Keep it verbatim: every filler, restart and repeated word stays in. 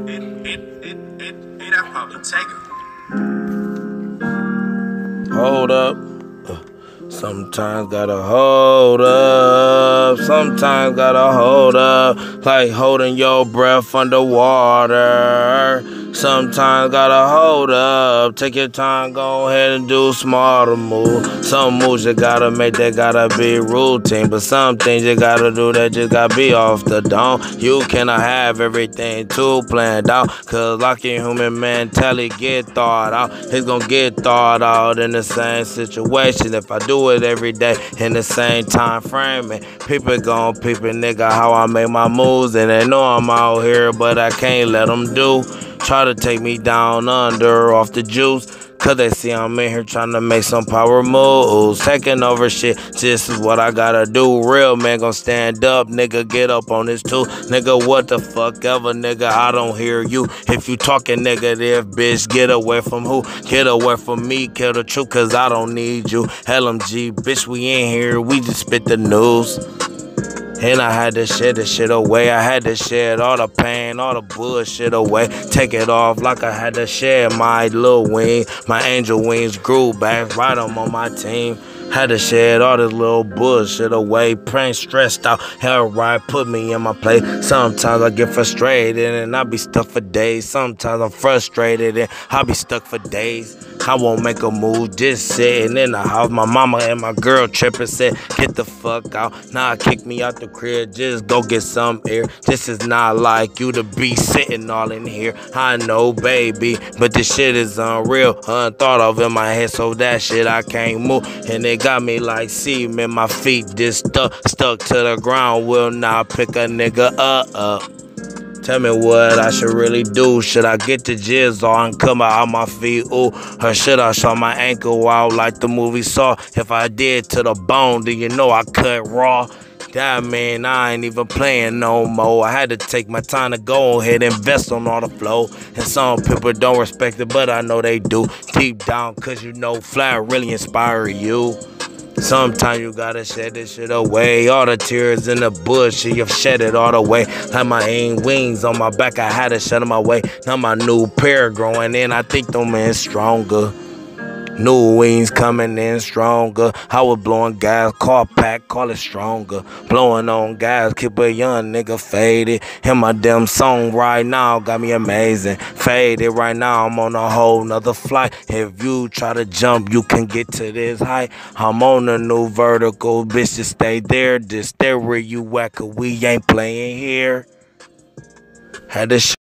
It, it, it, it, it, I probably take it. Hold up. Sometimes gotta hold up. Sometimes gotta hold up. Like holding your breath underwater. Sometimes gotta hold up. Take your time, go ahead and do smarter moves. Some moves you gotta make that gotta be routine. But some things you gotta do that just gotta be off the dome. You cannot have everything too planned out. Cause like your human mentality get thought out. It's gonna get thought out in the same situation. If I do it every day in the same time frame, and people gon' peep it, nigga, how I make my moves. And they know I'm out here, but I can't let them do. Try to take me down under off the juice. Cause they see I'm in here trying to make some power moves. Taking over shit, this is what I gotta do. Real man gon' stand up, nigga, get up on this too. Nigga, what the fuck ever, nigga, I don't hear you. If you talking negative, bitch, get away from who? Get away from me, kill the truth, cause I don't need you. L M G, bitch, we in here, we just spit the news. And I had to share the shit away. I had to shed all the pain, all the bullshit away. Take it off like I had to share my little wing. My angel wings grew back, right on my team. Had to shed all this little bullshit away. Praying stressed out, hell right, put me in my place. Sometimes I get frustrated and I be stuck for days. Sometimes I'm frustrated and I be stuck for days. I won't make a move, just sitting in the house. My mama and my girl tripping, said, get the fuck out. Nah, kick me out the crib, just go get some air. This is not like you to be sitting all in here. I know, baby, but this shit is unreal, unthought of in my head, so that shit I can't move. And it got me like cement, my feet just stuck, stuck to the ground. Will not pick a nigga up, up. Tell me what I should really do. Should I get the jizz on and come out my feet, ooh? Or should I show my ankle out like the movie Saw? If I did to the bone, then you know I cut raw. That man, I ain't even playing no more. I had to take my time to go ahead and invest on all the flow. And some people don't respect it, but I know they do. Deep down, cause you know flat really inspire you. Sometimes you gotta shed this shit away. All the tears in the bush, you've shed it all the way. Like my aim wings on my back, I had to shed them away. Now my new pair growing in, I think them in stronger. New wings coming in stronger. I was blowing gas, car pack, call it stronger. Blowing on gas, keep a young nigga faded. And my damn song right now got me amazing. Faded right now, I'm on a whole nother flight. If you try to jump, you can get to this height. I'm on a new vertical, bitch, just stay there. Just stay where you at, cause we ain't playing here. Had to